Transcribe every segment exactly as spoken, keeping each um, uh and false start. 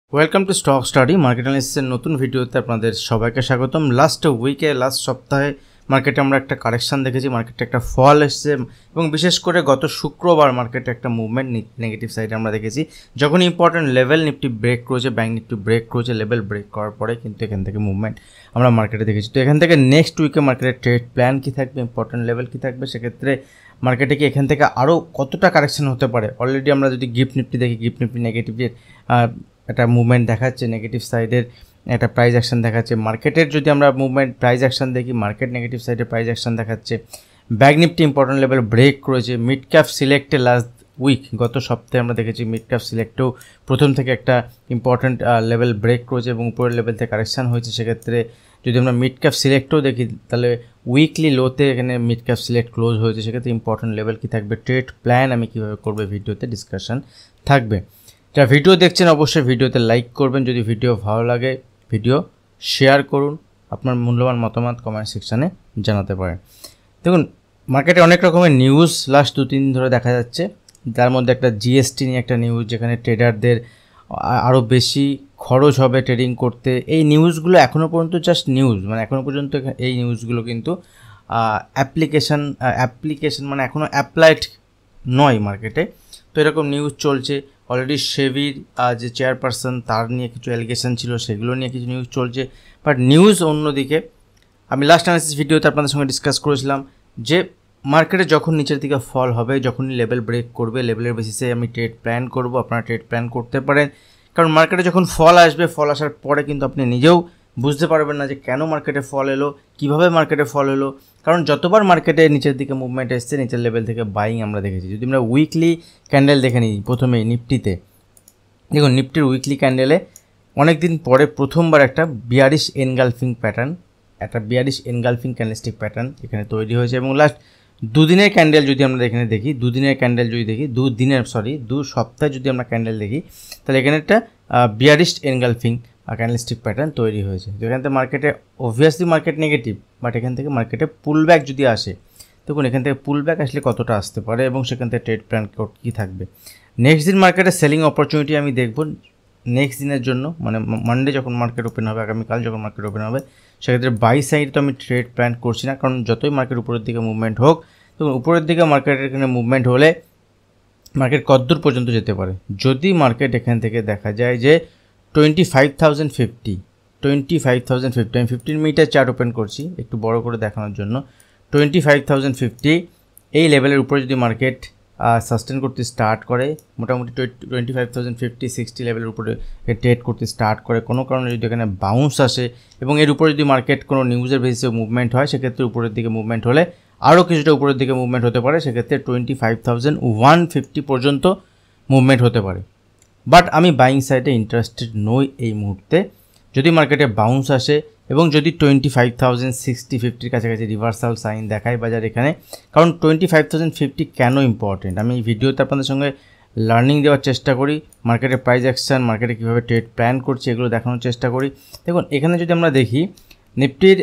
Welcome to stock study market অ্যানালিসিসের নতুন ভিডিওতে আপনাদের সবাইকে স্বাগতম। লাস্ট উইকে লাস্ট সপ্তাহে মার্কেটে আমরা একটা কারেকশান দেখেছি, মার্কেটে একটা ফল এসছে এবং বিশেষ করে গত শুক্রবার মার্কেটে একটা মুভমেন্ট নেগেটিভ সাইডে আমরা দেখেছি। যখন ইম্পর্টেন্ট লেভেল নিফটি ব্রেক করেছে, ব্যাঙ্ক নিফটি ব্রেক করেছে, লেভেল ব্রেক করার পরে কিন্তু এখান থেকে মুভমেন্ট আমরা মার্কেটে দেখেছি। তো এখান থেকে নেক্সট উইকে মার্কেটের ট্রেড প্ল্যান কী থাকবে, ইম্পর্টেন্ট লেভেল কী থাকবে, সেক্ষেত্রে মার্কেটে কি এখান থেকে আরও কতটা কারেকশান হতে পারে। অলরেডি আমরা যদি গিফট নিফটি দেখি, গিফট নিফটি নেগেটিভের একটা মুভমেন্ট দেখাচ্ছে, নেগেটিভ সাইডের একটা প্রাইস অ্যাকশন দেখাচ্ছে। মার্কেটের যদি আমরা মুভমেন্ট প্রাইস অ্যাকশন দেখি, মার্কেট নেগেটিভ সাইডের প্রাইস অ্যাকশন দেখাচ্ছে। Bank Nifty important level break করেছে। মিড ক্যাপ সিলেক্টে লাস্ট উইক গত সপ্তাহে আমরা দেখেছি মিড ক্যাপ সিলেক্টেও প্রথম থেকে একটা ইম্পর্টেন্ট লেভেল ব্রেক করেছে এবং উপরের লেভেল থেকে কারেকশান হয়েছে। সেক্ষেত্রে যদি আমরা মিড ক্যাপ সিলেক্টেও দেখি, তাহলে উইকলি লোতে এখানে মিড ক্যাপ সিলেক্ট ক্লোজ হয়েছে। সেক্ষেত্রে ইম্পর্টেন্ট লেভেল কী থাকবে, ট্রেড প্ল্যান আমি কীভাবে করবো ভিডিওতে ডিসকাশন থাকবে। যারা ভিডিও দেখছেন অবশ্যই ভিডিওতে লাইক করবেন, যদি ভিডিও ভালো লাগে ভিডিও শেয়ার করুন, আপনার মূল্যবান মতামত কমেন্ট সেকশানে জানাতে পারেন। দেখুন, মার্কেটে অনেক রকমের নিউজ লাস্ট দু তিন দিন ধরে দেখা যাচ্ছে। তার মধ্যে একটা জিএসটি নিয়ে একটা নিউজ, যেখানে ট্রেডারদের আরও বেশি খরচ হবে ট্রেডিং করতে। এই নিউজগুলো এখনও পর্যন্ত জাস্ট নিউজ, মানে এখনও পর্যন্ত এই নিউজগুলো কিন্তু অ্যাপ্লিকেশান অ্যাপ্লিকেশান মানে এখনও অ্যাপ্লাইড নয় মার্কেটে। তো এরকম নিউজ চলছে। অলরেডি সেবির যে চেয়ারপারসন, তার নিয়ে কিছু অ্যালিগেশন ছিল, সেগুলো নিয়ে কিছু নিউজ চলছে। বাট নিউজ অন্যদিকে, আমি লাস্ট অ্যানালিসিস ভিডিওতে আপনাদের সঙ্গে ডিসকাস করেছিলাম যে মার্কেটে যখন নিচের দিকে ফল হবে, যখনই লেভেল ব্রেক করবে, লেভেলের বেসিসে আমি ট্রেড প্ল্যান করব। আপনারা ট্রেড প্ল্যান করতে পারেন, কারণ মার্কেটে যখন ফল আসবে, ফল আসার পরে কিন্তু আপনি নিজেও বুঝতে পারবেন না যে কেন মার্কেটে ফল এলো, কীভাবে মার্কেটে ফল এলো। কারণ যতবার মার্কেটে নিচের দিকে মুভমেন্ট এসছে, নিচের লেভেল থেকে বাইং আমরা দেখেছি। যদি আমরা উইকলি ক্যান্ডেল দেখে নিই, প্রথমেই নিফটিতে দেখুন, নিফটির উইকলি ক্যান্ডেলে অনেক দিন পরে প্রথমবার একটা বিয়ারিশ এনগালফিং প্যাটার্ন, একটা বিয়ারিশ এনগালফিং ক্যান্ডেলস্টিক প্যাটার্ন এখানে তৈরি হয়েছে। এবং লাস্ট দুদিনের ক্যান্ডেল যদি আমরা এখানে দেখি, দুদিনের ক্যান্ডেল যদি দেখি দুদিনের সরি দু সপ্তাহে যদি আমরা ক্যান্ডেল দেখি, তাহলে এখানে একটা বিয়ারিশ এনগালফিং ক্যান্ডেলস্টিক প্যাটার্ন তৈরি হয়েছে। তো এখান থেকে মার্কেটে অবভিয়াসলি মার্কেট নেগেটিভ, বাট এখান থেকে মার্কেটে পুল ব্যাক যদি আসে, দেখুন এখান থেকে পুল ব্যাক আসলে কতটা আসতে পারে এবং সেখান থেকে ট্রেড প্ল্যান কী থাকবে। নেক্সট দিন মার্কেটে সেলিং অপরচুনিটি আমি দেখব নেক্সট দিনের জন্য, মানে মানডে যখন মার্কেট ওপেন হবে, আগামীকাল যখন মার্কেট ওপেন হবে, সেক্ষেত্রে বাই সাইড তো আমি ট্রেড প্ল্যান করছি না, কারণ যতই মার্কেট উপরের দিকে মুভমেন্ট হোক, তো উপরের দিকে মার্কেটের এখানে মুভমেন্ট হলে মার্কেট কতদূর পর্যন্ত যেতে পারে। যদি মার্কেট এখান থেকে দেখা যায় যে twenty five thousand fifty twenty five thousand fifty আমি ফিফটিন মিনিটের চার্ট ওপেন করছি একটু বড় করে দেখানোর জন্য। টোয়েন্টি ফাইভ থাউজেন্ড ফিফটি এই লেভেলের উপরে যদি মার্কেট সাস্টেন করতে স্টার্ট করে, মোটামুটি twenty five thousand fifty sixty লেভেলের উপরে ট্রেড করতে স্টার্ট করে, কোনো কারণে যদি এখানে বাউন্স আসে এবং এর উপরে যদি মার্কেট কোনো নিউজের বেসিসে মুভমেন্ট হয়, সেক্ষেত্রে উপরের দিকে মুভমেন্ট হলে আরও কিছুটা উপরের দিকে মুভমেন্ট হতে পারে। সেক্ষেত্রে twenty five thousand one fifty পর্যন্ত মুভমেন্ট হতে পারে। বাট আমি বাইং সাইডে ইন্টারেস্টেড নই এই মুহূর্তে। যদি মার্কেটে বাউন্স আসে এবং যদি টোয়েন্টি ফাইভ থাউজেন্ড সিক্সটি ফিফটির কাছাকাছি রিভার্সাল সাইন দেখায় বাজার এখানে, কারণ টোয়েন্টি ফাইভ থাউজেন্ড ফিফটি কেন ইম্পর্টেন্ট আমি এই ভিডিওতে আপনাদের সঙ্গে লার্নিং দেওয়ার চেষ্টা করি। মার্কেটের প্রাইস অ্যাকশন, মার্কেটে কীভাবে ট্রেড প্ল্যান করছে, এগুলো দেখানোর চেষ্টা করি। দেখুন এখানে যদি আমরা দেখি নিফটির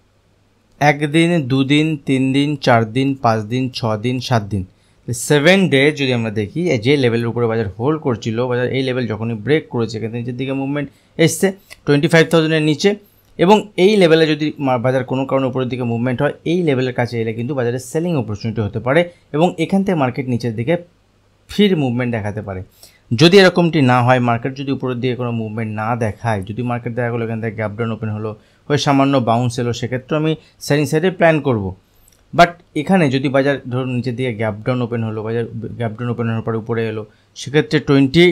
একদিন, দুদিন, তিন দিন, চার দিন, পাঁচ দিন, ছ দিন, সাত দিন, সেভেন ডে যদি আমরা দেখি, যে লেভেলের উপরে বাজার হোল্ড করছিল, বাজার এই লেভেল যখনই ব্রেক করেছে, এখান থেকে নিচের দিকে মুভমেন্ট এসছে টোয়েন্টি ফাইভ থাউজেন্ডের নিচে, এবং এই লেভেলে যদি বাজার কোনো কারণে উপরের দিকে মুভমেন্ট হয়, এই লেভেলের কাছে এলে কিন্তু বাজারে সেলিং অপরচুনিটি হতে পারে এবং এখান থেকে মার্কেট নিচের দিকে ফির মুভমেন্ট দেখাতে পারে। যদি এরকমটি না হয়, মার্কেট যদি উপরের দিকে কোনো মুভমেন্ট না দেখায়, যদি মার্কেট দেখা গেলো এখান থেকে গ্যাপ ডাউন ওপেন হলো, হয়ে সামান্য বাউন্স এলো, সেক্ষেত্রে আমি সেলিং সাইডে প্ল্যান করব। বাট এখানে যদি বাজার ধরুন নিচের দিকে গ্যাপ ডাউন ওপেন হলো, বাজার গ্যাপ ডাউন ওপেন হওয়ার পরে উপরে এলো, সেক্ষেত্রে twenty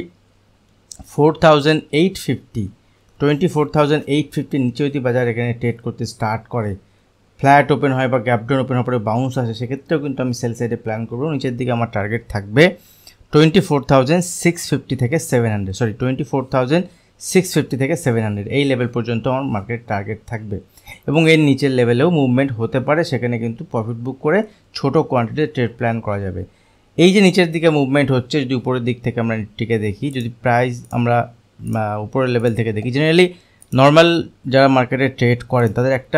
four thousand eight fifty twenty four thousand eight ফিফটির নিচে যদি বাজার এখানে ট্রেড করতে স্টার্ট করে, ফ্ল্যাট ওপেন হয় বা গ্যাপ ডাউন ওপেন হওয়ার পরে বাউন্স আসে, সেক্ষেত্রেও কিন্তু আমি সেল সাইডে প্ল্যান করবো। নিচের দিকে আমার টার্গেট থাকবে twenty four thousand six fifty থেকে seven hundred sorry twenty four thousand six fifty থেকে সেভেন হান্ড্রেড এই লেভেল পর্যন্ত আমার মার্কেট টার্গেট থাকবে এবং এর নিচের লেভেলেও মুভমেন্ট হতে পারে। সেখানে কিন্তু প্রফিট বুক করে ছোটো কোয়ান্টিটির ট্রেড প্ল্যান করা যাবে। এই যে নিচের দিকে মুভমেন্ট হচ্ছে, যদি উপরের দিক থেকে আমরা নিফটিকে দেখি, যদি প্রাইস আমরা উপরের লেভেল থেকে দেখি, জেনারেলি নর্মাল যারা মার্কেটে ট্রেড করেন তাদের একটা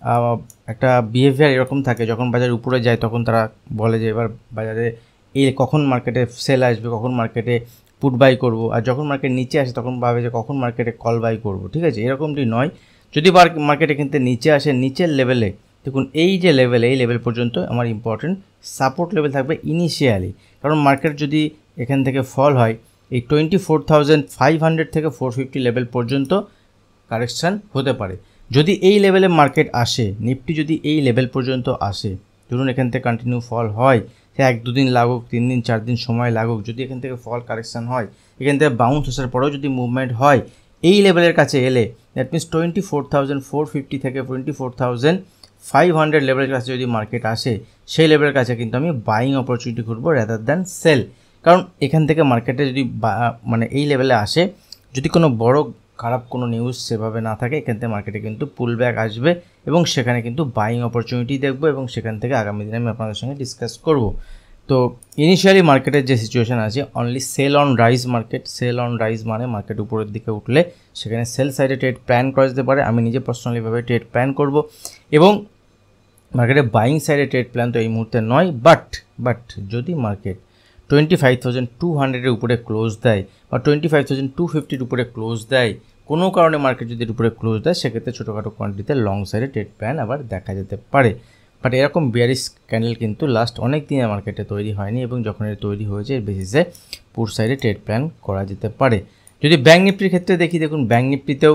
একটা বিহেভিয়ার এরকম থাকে, যখন বাজার উপরে যায় তখন তারা বলে যে এবার বাজারে এই কখন মার্কেটে সেল আসবে, কখন মার্কেটে পুট বাই করব, আর যখন মার্কেট নিচে আসে তখন ভাবে যে কখন মার্কেটে কল বাই করব, ঠিক আছে, এরকমটি নয়। যদি মার্কেটে কিন্তু নিচে আসে, নিচের লেভেলে দেখুন এই যে লেভেল, এই লেভেল পর্যন্ত আমার ইম্পর্টেন্ট সাপোর্ট লেভেল থাকবে ইনিশিয়ালি, কারণ মার্কেট যদি এখান থেকে ফল হয় এই twenty four thousand five hundred থেকে ফোর ফিফটি লেভেল পর্যন্ত কারেকশান হতে পারে। যদি এই লেভেলে মার্কেট আসে, নিফটি যদি এই লেভেল পর্যন্ত আসে, ধরুন এখান থেকে কন্টিনিউ ফল হয়, সে এক দুদিন লাগুক, তিন দিন চার দিন সময় লাগুক, যদি এখান থেকে ফল কারেকশান হয়, এখান থেকে বাউন্স আসার পরেও যদি মুভমেন্ট হয় এই লেভেলের কাছে এলে, that means twenty four thousand four fifty থেকে twenty four thousand five hundred লেভেলের কাছে যদি মার্কেট আসে, সেই লেভেলের কাছে কিন্তু আমি বাইং অপরচুনিটি খুঁজবো রাদার দ্যান সেল। কারণ এখান থেকে মার্কেটে যদি মানে এই লেভেলে আসে, যদি কোনো বড় খারাপ কোনো নিউজ সেভাবে না থাকে, এখান থেকে মার্কেটে কিন্তু পুল ব্যাক আসবে এবং সেখানে কিন্তু বাইং অপরচুনিটি দেখবো এবং সেখান থেকে আগামী দিনে আমি আপনাদের সঙ্গে ডিসকাস করব। তো ইনিশিয়ালি মার্কেটের যে সিচুয়েশান আছে, only sell on rise market, sell on rise মানে মার্কেট উপরের দিকে উঠলে সেখানে সেল সাইডে ট্রেড প্ল্যান করা যেতে পারে। আমি নিজে পার্সোনালিভাবে ট্রেড প্ল্যান করব এবং মার্কেটে বাইং সাইডে ট্রেড প্ল্যান তো এই মুহূর্তে নয়। বাট বাট যদি market twenty five thousand two হান্ড্রেডের উপরে ক্লোজ দেয় বা টোয়েন্টি ফাইভ থাউজেন্ড টু ফিফটির উপরে ক্লোজ দেয়, কোনো কারণে মার্কেট যদি উপরে ক্লোজ দেয়, সেক্ষেত্রে ছোটোখাটো কোয়ান্টিটিতে লং সাইডে ট্রেড প্ল্যান আবার দেখা যেতে পারে। বাট এরকম বিয়ারিশ ক্যান্ডেল কিন্তু লাস্ট অনেক দিনে মার্কেটে তৈরি হয়নি এবং যখন এর তৈরি হয়েছে এর বেসিসে পুর সাইডে ট্রেড প্ল্যান করা যেতে পারে। যদি ব্যাঙ্ক নিফটির ক্ষেত্রে দেখি, দেখুন ব্যাঙ্ক নিফটিতেও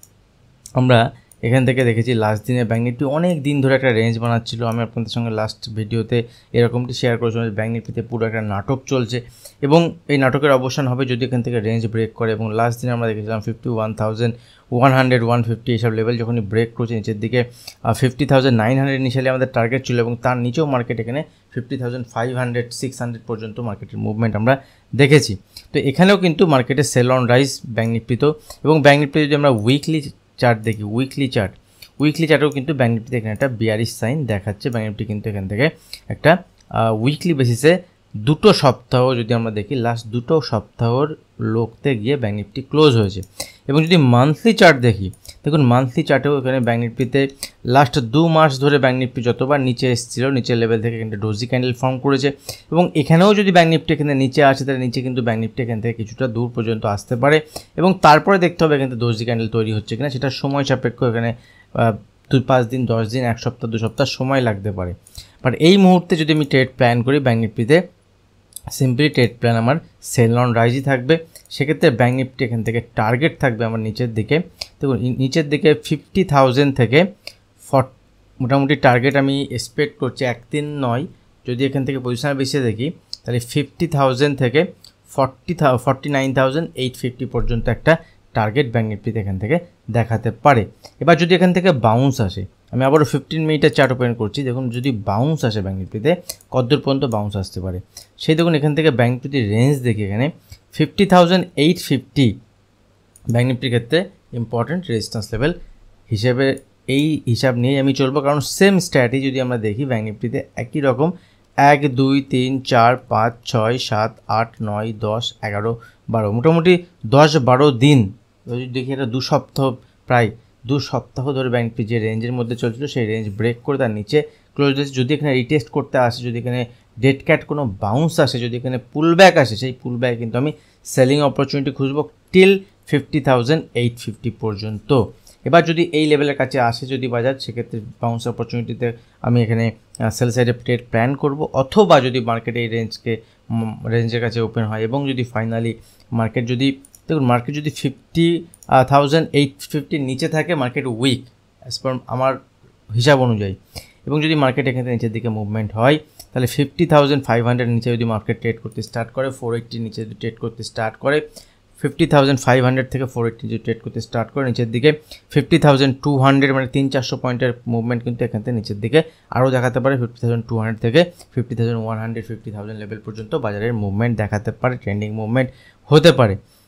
আমরা এখান থেকে দেখেছি লাস্ট দিনে ব্যাঙ্ক নিফটি অনেক দিন ধরে একটা রেঞ্জ বানাচ্ছিল। আমি আপনাদের সঙ্গে লাস্ট ভিডিওতে এরকমটি শেয়ার করেছিলাম যে ব্যাঙ্ক নিফটিতে পুরো একটা নাটক চলছে এবং এই নাটকের অবসান হবে যদি এখান থেকে রেঞ্জ ব্রেক করে। এবং লাস্ট দিনে আমরা দেখেছিলাম fifty one thousand one hundred one fifty এইসব লেভেল যখনই ব্রেক করছে নিচের দিকে, fifty thousand nine hundred initially আমাদের টার্গেট ছিল এবং তার নিচেও মার্কেট এখানে fifty thousand five hundred six hundred পর্যন্ত মার্কেটের মুভমেন্ট আমরা দেখেছি। তো এখানেও কিন্তু মার্কেটে সেল অন রাইজ ব্যাঙ্ক নিফটিতেও। এবং ব্যাঙ্ক নিফটি যদি আমরা উইকলি চার্ট দেখি, উইকলি চার্ট উইকলি চার্টেও কিন্তু ব্যাঙ্ক নিফটিতে এখানে একটা বিয়ারিশ সাইন দেখাচ্ছে। ব্যাঙ্ক নিফটি কিন্তু এখান থেকে একটা উইকলি বেসিসে দুটো সপ্তাহ যদি আমরা দেখি, লাস্ট দুটো সপ্তাহর লোকতে গিয়ে ব্যাঙ্ক নিফটি ক্লোজ হয়েছে। এবং যদি মান্থলি চার্ট দেখি, দেখুন মান্থলি চার্টেও এখানে ব্যাঙ্ক নিফটিতে লাস্ট দু মাস ধরে ব্যাঙ্ক নিফটি যতবার নিচে এসেছিল, নিচের লেভেল থেকে এখানে ডোজি ক্যান্ডেল ফর্ম করেছে এবং এখানেও যদি ব্যাঙ্ক নিফটি এখানে নিচে আসে, তাহলে নিচে কিন্তু ব্যাঙ্ক নিফটি এখান থেকে কিছুটা দূর পর্যন্ত আসতে পারে এবং তারপরে দেখতে হবে এখানে ডোজি ক্যান্ডেল তৈরি হচ্ছে কিনা, সেটা সময় সাপেক্ষ। এখানে দুই পাঁচ দিন, দশ দিন, এক সপ্তাহ, দু সপ্তাহ সময় লাগতে পারে। বাট এই মুহূর্তে যদি আমি ট্রেড প্ল্যান করি ব্যাঙ্ক নিফটিতে, সিম্পলি ট্রেড প্ল্যান আমার সেল অন রাইজই থাকবে। সেক্ষেত্রে ব্যাঙ্ক নিফটি এখান থেকে টার্গেট থাকবে আমার নিচের দিকে, দেখুন নিচের দিকে ফিফটি থাউজেন্ড থেকে ফর মোটামুটি টার্গেট আমি এক্সপেক্ট করছি, এক দিন নয়। যদি এখান থেকে পজিশন বেশি দেখি তাহলে ফিফটি থাউজেন্ড থেকে ফর্টি থা forty nine thousand eight fifty পর্যন্ত একটা টার্গেট ব্যাঙ্ক নিফটিতে এখান থেকে দেখাতে পারে। এবার যদি এখান থেকে বাউন্স আসে, আমি আবারও ফিফটিন মিনিটের চার্ট ওপেন করছি, দেখুন যদি বাউন্স আসে ব্যাঙ্ক নিফটিতে কতদূর পর্যন্ত বাউন্স আসতে পারে, সেই দেখুন এখান থেকে ব্যাঙ্ক নিফটির রেঞ্জ দেখি, এখানে fifty thousand eight fifty bank নিফটির ক্ষেত্রে ইম্পর্টেন্ট রেজিস্ট্যান্স লেভেল হিসেবে এই হিসাব নিয়েই আমি চলবো। কারণ সেম স্ট্র্যাটেজি যদি আমরা দেখি ব্যাঙ্ক নিফটিতে একই রকম এক দুই তিন চার পাঁচ ছয় সাত আট নয় দশ এগারো বারো মোটামুটি দশ বারো দিন যদি দেখি, এটা দু সপ্তাহ প্রায় দু সপ্তাহ ধরে ব্যাঙ্ক নিফটি যে রেঞ্জের মধ্যে চলছিল সেই রেঞ্জ ব্রেক করে তার নিচে ক্লোজ দিয়েছে। যদি এখানে রিটেস্ট করতে আসে, যদি এখানে ডেড ক্যাট কোনো বাউন্স আসে, যদি এখানে পুল ব্যাক আসে, সেই পুল ব্যাকে কিন্তু আমি সেলিং অপরচুনিটি খুঁজবো till fifty thousand eight fifty পর্যন্ত। এবার যদি এই লেভেলের কাছে আসে যদি বাজার, সেক্ষেত্রে বাউন্স অপরচুনিটিতে আমি এখানে সেল সাইডে ট্রেড প্ল্যান করব। অথবা যদি মার্কেট এই রেঞ্জকে রেঞ্জের কাছে ওপেন হয় এবং যদি ফাইনালি মার্কেট যদি দেখুন মার্কেট যদি ফিফটি থাউজেন্ড এইট ফিফটির নিচে থাকে, মার্কেট উইক অ্যাজ পার আমার হিসাব অনুযায়ী, এবং যদি মার্কেট এখানে নিচের দিকে মুভমেন্ট হয়, তাহলে ফিফটি থাউজেন্ড ফাইভ হান্ড্রেড নিচে যদি মার্কেট ট্রেড করতে স্টার্ট করে, ফোর এইটটির নিচে যদি ট্রেড করতে স্টার্ট করে, ফিফটি থাউজেন্ড ফাইভ হান্ড্রেড থেকে ফোর এইটটি যদি ট্রেড করতে স্টার্ট করে নিচের দিকে, ফিফটি থাউজেন্ড টু হান্ড্রেড মানে তিন চারশো পয়েন্টের মুভমেন্ট কিন্তু এখান থেকে নিচের দিকে আরও দেখাতে পারে। ফিফটি থাউজেন্ড টু হান্ড্রেড থেকে fifty thousand one hundred fifty thousand level পর্যন্ত বাজারের মুভমেন্ট দেখাতে পারে, ট্রেন্ডিং মুভমেন্ট হতে পারে।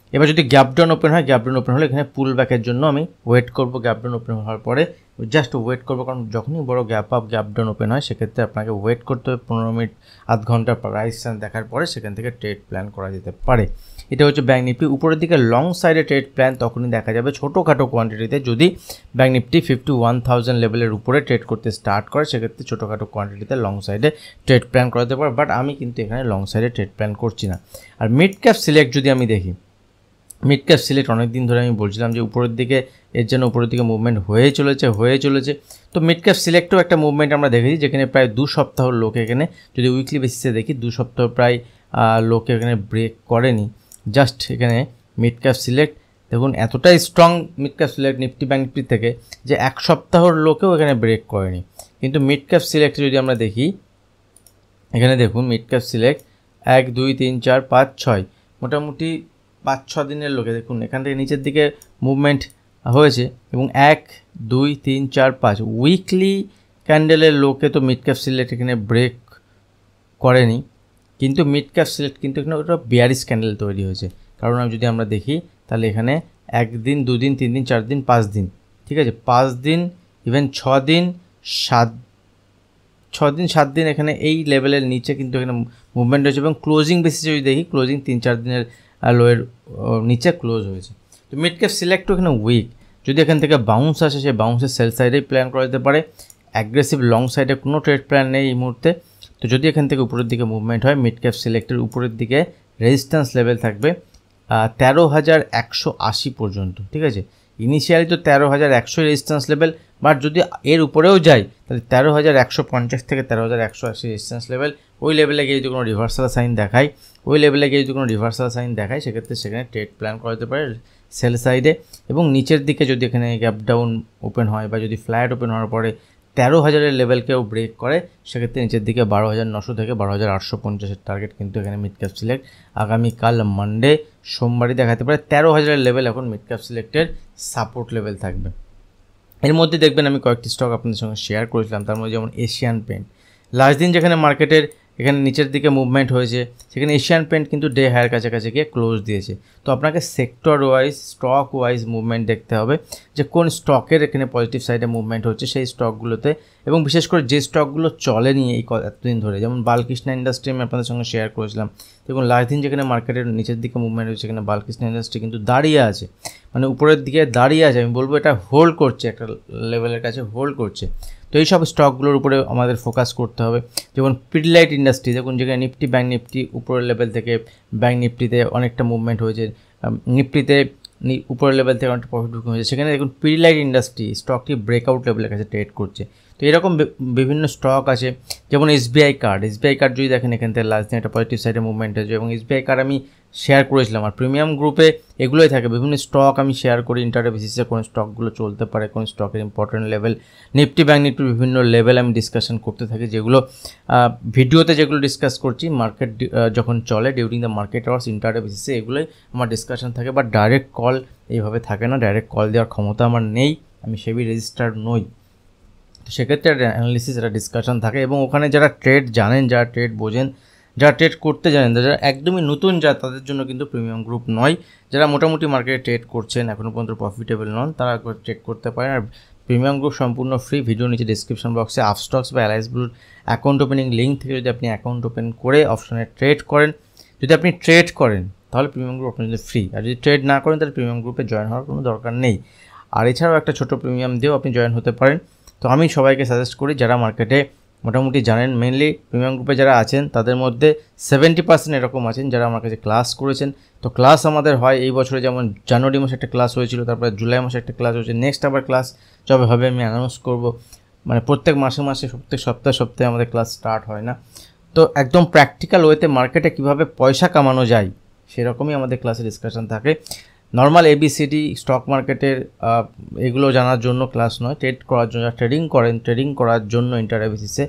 এবার যদি গ্যাপ ডাউন ওপেন হয়, গ্যাপ ডাউন ওপেন হলে এখানে পুল ব্যাকের জন্য আমি ওয়েট করব। গ্যাপ ডাউন ওপেন হওয়ার পরে জাস্ট ওয়েট করবো, কারণ যখনই বড় gap up gap down open হয় সেক্ষেত্রে আপনাকে ওয়েট করতে হবে পনেরো মিনিট আধ ঘন্টা প্রাইস দেখার পরে সেখান থেকে ট্রেড প্ল্যান করা যেতে পারে। এটা হচ্ছে ব্যাঙ্ক নিফটি। উপরের দিকে লং সাইডে ট্রেড প্ল্যান তখনই দেখা যাবে ছোটোখাটো কোয়ান্টিটিতে, যদি bank Nifty fifty one thousand লেভেলের উপরে ট্রেড করতে স্টার্ট করে সেক্ষেত্রে ছোটোখাটো কোয়ান্টিটিতে লং সাইডে ট্রেড প্ল্যান করা যেতে পারে। বাট আমি কিন্তু এখানে লং সাইডে ট্রেড প্ল্যান করছি না। আর মিড ক্যাপ সিলেক্ট যদি আমি দেখি, মিড ক্যাপ সিলেক্ট অনেক দিন ধরে আমি বলছিলাম যে উপরের দিকে এর জন্য উপরের দিকে মুভমেন্ট হয়ে চলেছে হয়ে চলেছে তো মিড ক্যাপ সিলেক্টেও একটা মুভমেন্ট আমরা দেখেছি, যেখানে প্রায় দু সপ্তাহ লোক এখানে যদি উইকলি বেসিসে দেখি দু সপ্তাহ প্রায় লোক এখানে ব্রেক করেনি। জাস্ট এখানে মিড ক্যাপ সিলেক্ট দেখুন এতটাই strong mid cap select Nifty bank Nifty থেকে যে এক সপ্তাহর লোকেও এখানে ব্রেক করেনি। কিন্তু মিড ক্যাপ সিলেক্টে যদি আমরা দেখি, এখানে দেখুন মিড ক্যাপ সিলেক্ট এক দুই তিন চার পাঁচ ছয় মোটামুটি পাঁচ ছ দিনের লোকে দেখুন এখান থেকে নিচের দিকে মুভমেন্ট হয়েছে এবং এক দুই তিন চার পাঁচ উইকলি ক্যান্ডেলের লোকে তো মিড ক্যাপ সিলেক্ট এখানে ব্রেক করেনি। কিন্তু মিড ক্যাপ সিলেক্ট কিন্তু এখানে ওটা বিয়ারিশ ক্যান্ডেল তৈরি হয়েছে। কারণ আমি যদি আমরা দেখি তাহলে এখানে একদিন দুদিন তিন দিন চার দিন পাঁচ দিন, ঠিক আছে, পাঁচ দিন ইভেন ছ দিন সাত ছ দিন সাত দিন এখানে এই লেভেলের নিচে কিন্তু এখানে মুভমেন্ট হয়েছে এবং ক্লোজিং বেসিসে যদি দেখি ক্লোজিং তিন চার দিনের লোয়ের নিচে ক্লোজ হয়েছে। তো মিড ক্যাপ সিলেক্টও এখানে উইক, যদি এখান থেকে বাউন্স আসে সেই বাউন্সের সেল সাইডেই প্ল্যান করা যেতে পারে। অ্যাগ্রেসিভ লং সাইডে কোনো ট্রেড প্ল্যান নেই এই মুহূর্তে। তো যদি এখান থেকে উপরের দিকে মুভমেন্ট হয় মিড ক্যাপ সিলেক্টের উপরের দিকে রেজিস্ট্যান্স লেভেল থাকবে তেরো হাজার একশো আশি পর্যন্ত, ঠিক আছে। ইনিশিয়ালি তো তেরো হাজার একশো রেজিস্ট্যান্স লেভেল, বাট যদি এর উপরেও যায় তাহলে তেরো হাজার একশো পঞ্চাশ থেকে তেরো হাজার একশো আশি রেজিস্ট্যান্স লেভেল। ওই লেভেলে গিয়ে যদি কোনো রিভার্সাল সাইন দেখায় ওই লেভেলে গিয়ে যদি কোনো রিভার্সাল সাইন দেখায় সেক্ষেত্রে সেখানে ট্রেড প্ল্যান করা যেতে পারে সেল সাইডে। এবং নিচের দিকে যদি এখানে গ্যাপ ডাউন ওপেন হয় বা যদি ফ্ল্যাট ওপেন হওয়ার পরে তেরো হাজারের লেভেলকেও ব্রেক করে সেক্ষেত্রে নিচের দিকে বারো হাজার নশো থেকে বারো হাজার আটশো পঞ্চাশের টার্গেট কিন্তু এখানে মিড ক্যাপ সিলেক্ট আগামীকাল মানডে সোমবারই দেখাতে পারে। তেরো হাজারের লেভেল এখন মিড ক্যাপ সিলেক্টের সাপোর্ট লেভেল থাকবে। এর মধ্যে দেখবেন আমি কয়েকটি স্টক আপনাদের সঙ্গে শেয়ার করেছিলাম, তার মধ্যে যেমন এশিয়ান পেন্ট। লাস্ট দিন যেখানে মার্কেটের এখানে নিচের দিকে মুভমেন্ট হয়েছে সেখানে এশিয়ান পেন্ট কিন্তু ডে হায়ার কাছাকাছি গিয়ে ক্লোজ দিয়েছে। তো আপনাকে sector wise stock wise movement দেখতে হবে যে কোন স্টকের এখানে পজিটিভ সাইডে মুভমেন্ট হচ্ছে সেই স্টকগুলোতে, এবং বিশেষ করে যে স্টকগুলো চলেনি এই এতদিন ধরে, যেমন বালকৃষ্ণ ইন্ডাস্ট্রি আমি আপনাদের সঙ্গে শেয়ার করেছিলাম। দেখুন লাস্ট দিন যেখানে মার্কেটের নিচের দিকে মুভমেন্ট হয়েছে সেখানে বালকৃষ্ণ ইন্ডাস্ট্রি কিন্তু দাঁড়িয়ে আছে, মানে উপরের দিকে দাঁড়িয়ে আছে। আমি বলবো এটা হোল্ড করছে, একটা লেভেলের কাছে হোল্ড করছে। তো এই সব স্টকগুলোর উপরে আমাদের ফোকাস করতে হবে। যেমন পিডিলাইট ইন্ডাস্ট্রি দেখুন যেখানে নিফটি ব্যাঙ্ক নিফটি উপরের লেভেল থেকে ব্যাঙ্ক নিফটিতে অনেকটা মুভমেন্ট হয়েছে, নিফটিতে উপরের লেভেল থেকে অনেকটা প্রফিট বুকিং হয়েছে, সেখানে দেখুন পিডিলাইট ইন্ডাস্ট্রি স্টকটি ব্রেকআউট লেভেলের কাছে ট্রেড করছে। তো এরকম বিভিন্ন স্টক আছে, যেমন এসবিআই কার্ড। এসবিআই কার্ড যদি দেখেন এখান থেকে লাস্ট দিন একটা পজিটিভ সাইডে মুভমেন্ট হয়েছে এবং এসবিআই কার্ড আমি শেয়ার করেছিলাম। আর প্রিমিয়াম গ্রুপে এগুলোই থাকে, বিভিন্ন স্টক আমি শেয়ার করি ইন্টারডে বেসিসে কোন স্টকগুলো চলতে পারে, কোন স্টকের ইম্পর্টেন্ট লেভেল। নিফটি ব্যাঙ্ক নিফটির বিভিন্ন লেভেল আমি ডিসকাশন করতে থাকি, যেগুলো ভিডিওতে যেগুলো ডিসকাস করছি মার্কেট যখন চলে during the market hours intraday বেসিসে এগুলোই আমার ডিসকাশন থাকে। বাট ডাইরেক্ট কল এইভাবে থাকে না, ডাইরেক্ট কল দেওয়ার ক্ষমতা আমার নেই, আমি সেবি রেজিস্টার্ড নই। তো সেক্ষেত্রে একটা অ্যানালিসিস একটা ডিসকাশন থাকে এবং ওখানে যারা ট্রেড জানেন, যারা ট্রেড বোঝেন, যারা ট্রেড করতে জানেন, যারা একদমই নতুন যা তাদের জন্য কিন্তু প্রিমিয়াম গ্রুপ নয়। যারা মোটামুটি মার্কেটে ট্রেড করছেন এখনও পর্যন্ত প্রফিটেবল নন তারা একবার ট্রেড করতে পারেন। আর প্রিমিয়াম গ্রুপ সম্পূর্ণ ফ্রি। ভিডিও নিচে ডিসক্রিপশন বক্সে আপস্টক্স বা অ্যালাইসগুলোর অ্যাকাউন্ট ওপেনিং লিঙ্ক থেকে যদি আপনি অ্যাকাউন্ট ওপেন করে অপশনে ট্রেড করেন, যদি আপনি ট্রেড করেন তাহলে প্রিমিয়াম গ্রুপ আপনার জন্য ফ্রি। আর যদি ট্রেড না করেন তাহলে প্রিমিয়াম গ্রুপে জয়েন হওয়ার কোনো দরকার নেই। আর এছাড়াও একটা ছোটো প্রিমিয়াম দিয়েও আপনি জয়েন হতে পারেন। তো আমি সবাইকে সাজেস্ট করি যারা মার্কেটে মোটামুটি জানেন, মেনলি প্রিমিয়াম গ্রুপে যারা আছেন তাদের মধ্যে সেভেন্টি পার্সেন্ট এরকম আছেন যারা আমার কাছে ক্লাস করেছেন। তো ক্লাস আমাদের হয় এই বছরে, যেমন জানুয়ারি মাসে একটা ক্লাস হয়েছিল, তারপরে জুলাই মাসে একটা ক্লাস হয়েছে, নেক্সট আবার ক্লাস যবে হবে আমি অ্যানাউন্স করব। মানে প্রত্যেক মাসে মাসে প্রত্যেক সপ্তাহে সপ্তাহে আমাদের ক্লাস স্টার্ট হয় না। তো একদম প্র্যাকটিক্যাল ওয়েতে মার্কেটে কীভাবে পয়সা কামানো যায় সেরকমই আমাদের ক্লাসে ডিসকাশন থাকে। নর্মাল এবিসিডি স্টক মার্কেটের এগুলো জানার জন্য ক্লাস নয়, ট্রেড করার জন্য, ট্রেডিং করেন ট্রেডিং করার জন্য ইন্টারডে বেসিসে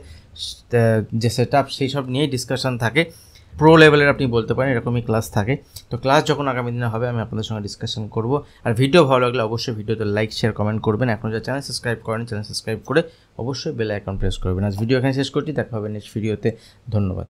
যে সেট আপ সেই সব নিয়েই ডিসকাশন থাকে। প্রো লেভেলের আপনি বলতে পারেন এরকমই ক্লাস থাকে। তো ক্লাস যখন আগামী দিনে হবে আমি আপনাদের সঙ্গে ডিসকাশন করব। আর ভিডিও ভালো লাগলে অবশ্যই ভিডিওতে লাইক শেয়ার কমেন্ট করবেন। এখন যারা চ্যানেল সাবস্ক্রাইব করেন চ্যানেল সাবস্ক্রাইব করে অবশ্যই বেল আইকন প্রেস করবেন। আজ ভিডিও এখানে শেষ করছি, দেখা হবে নেক্সট ভিডিওতে। ধন্যবাদ।